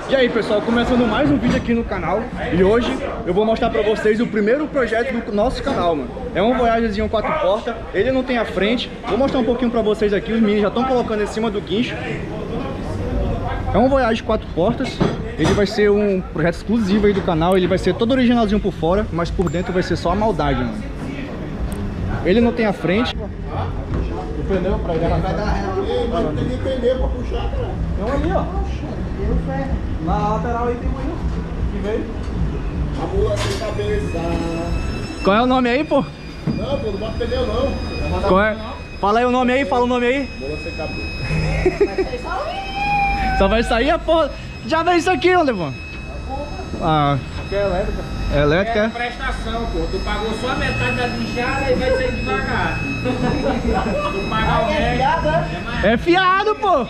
E aí pessoal, começando mais um vídeo aqui no canal. E hoje eu vou mostrar pra vocês o primeiro projeto do nosso canal, mano. É um Voyagerzinho 4 portas, ele não tem a frente. Vou mostrar um pouquinho pra vocês aqui, os meninos já estão colocando em cima do guincho. É um Voyager 4 portas. Ele vai ser um projeto exclusivo aí do canal. Ele vai ser todo originalzinho por fora, mas por dentro vai ser só a maldade, mano. Ele não tem a frente. O pneu pra ele vai dar ré. Não tem nem pneu pra puxar, cara. Tem um ali, ó. Na lateral aí tem um aí, que veio. A mula sem cabeça. Qual é o nome aí, pô? Não, pô, não bota pneu não. Qual é? Fala aí o nome aí, fala o nome aí. Mula sem cabeça. Só vai sair a porra. Já veio isso aqui, onde, pô? Ah. Aqui é elétrica. É elétrica? É prestação, pô. Tu pagou só a metade da bichada e vai sair devagar. Tu pagar o resto. É fiado, pô.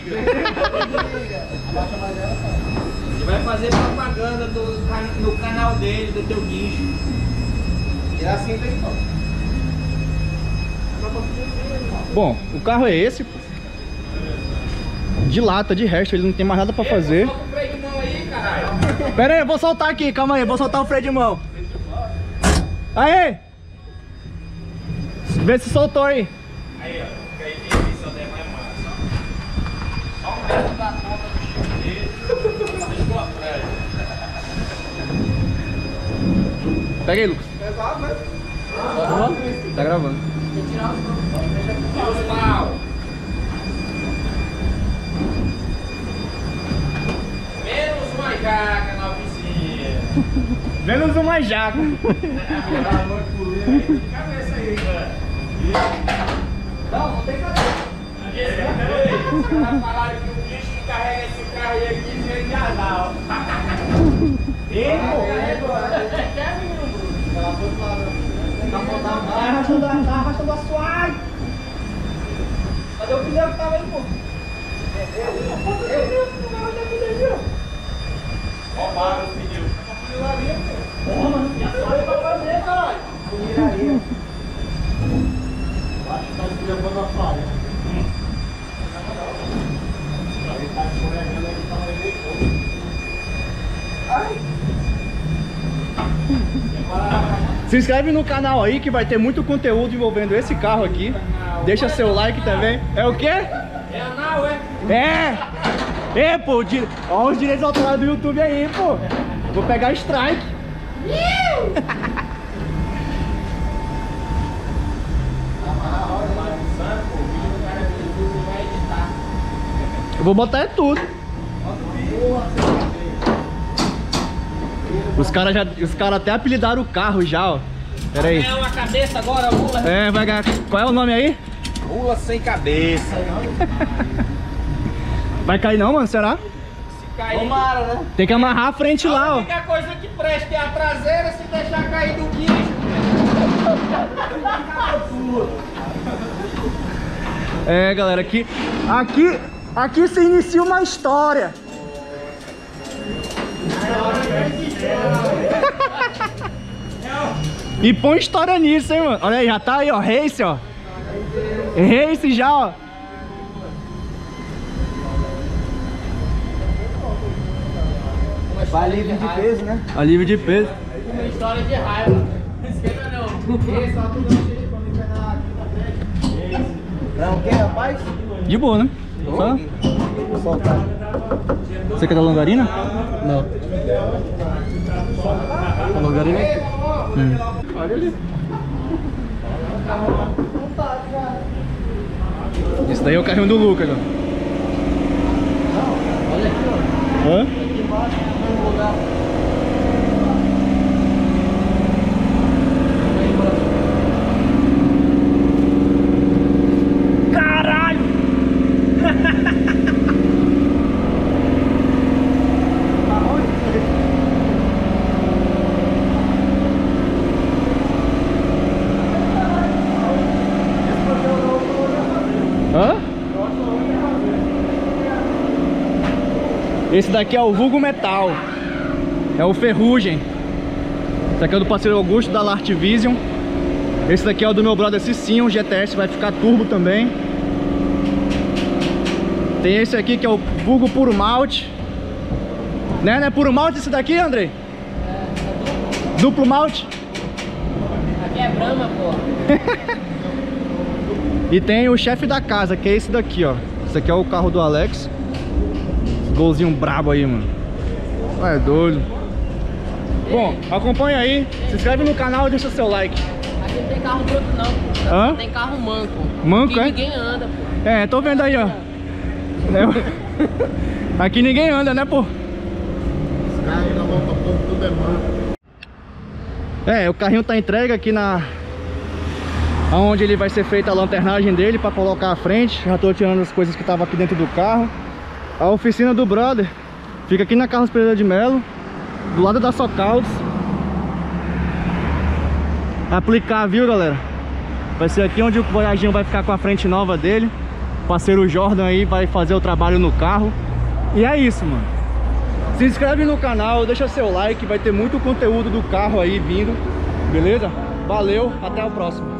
Ele vai fazer propaganda no canal dele, do teu guincho. E assim tem então. Bom, o carro é esse, pô. De lata, de resto, ele não tem mais nada pra fazer. Solta o freio de mão aí, caralho. Pera aí, eu vou soltar aqui, calma aí, eu vou soltar o freio de mão. Aí! Vê se soltou aí. Aí, ó, que aí tem isso até mais massa. Só o resto da ponta do chifre dele. Deixou atrás. Pega aí, Lucas. Pesado, né? Tá gravando? Tá gravando. Vamos lá. Menos uma jaca na oficina. Menos uma jaca. Cabeça aí, cara. Não tem cabeça. Os caras falaram que o bicho que carrega esse carro aí aqui veio de azar. Ei, pô. Tá arrastando a suave. Cadê o pneu que tava aí, pô? Roubaram os pneus. Porra, mano, tinha só pra fazer, caralho. Funiraria. Acho que tá escrevendo a falha. Ele tá escorregando aqui, tá meio pouco. Ai. Se inscreve no canal aí que vai ter muito conteúdo envolvendo esse carro aqui. Deixa seu like também. É o quê? É anal, é? É! Pô, ó os direitos autorais do YouTube aí, pô. Vou pegar strike. Eu vou botar é tudo. Os caras até apelidaram o carro já, ó. Pera aí. É uma cabeça agora, mula. É, vai ganhar. Qual é o nome aí? Mula sem cabeça. Vai cair não, mano? Será? Se cair. Tomara, né? Tem que amarrar a frente lá, A ó. única coisa que presta é a traseira, se deixar cair do guincho. É, galera, aqui se inicia uma história. E põe história nisso, hein, mano. Olha aí, já tá aí, ó, Race, ó. Race já, ó. Alívio de peso, né? Alívio de peso. Uma história de raiva. Não esquenta não. Esse, ó, tudo cheio pra me pegar aqui na frente. Não, o que, rapaz? De boa, né? Só? Vou soltar. Você quer da longarina? Não. A longarina? Olha ali. Esse daí é o carrinho do Lucas, ó. Olha aqui, ó. Hã? Aqui embaixo, no lugar. Caralho! Hã? Esse daqui é o vulgo metal. É o ferrugem. Esse aqui é do parceiro Augusto da Lart Vision. Esse daqui é o do meu brother Cicinho, o GTS vai ficar turbo também. Tem esse aqui que é o vulgo puro malte. Né? Não é puro malte isso daqui, Andrei? Duplo malte? Aqui é Brahma, pô. E tem o chefe da casa, que é esse daqui, ó. Esse aqui é o carro do Alex. Golzinho brabo aí, mano. É doido. Bom, acompanha aí, se inscreve no canal e deixa seu like. Aqui não tem carro bruto não, pô. Hã? Tem carro manco. Manco, aqui é? ninguém anda, pô. É, tô vendo aí, ó. Aqui ninguém anda, né, pô? Os carros na volta pouco, tudo é manco. É, o carrinho tá entregue aqui na... Onde ele vai ser feita a lanternagem dele pra colocar à frente. Já tô tirando as coisas que estavam aqui dentro do carro. A oficina do brother fica aqui na Carlos Pereira de Melo, do lado da Socaldos. Aplicar, viu, galera? Vai ser aqui onde o Voyaginho vai ficar com a frente nova dele. O parceiro Jordan aí vai fazer o trabalho no carro. E é isso, mano. Se inscreve no canal, deixa seu like, vai ter muito conteúdo do carro aí vindo. Beleza? Valeu, até o próximo.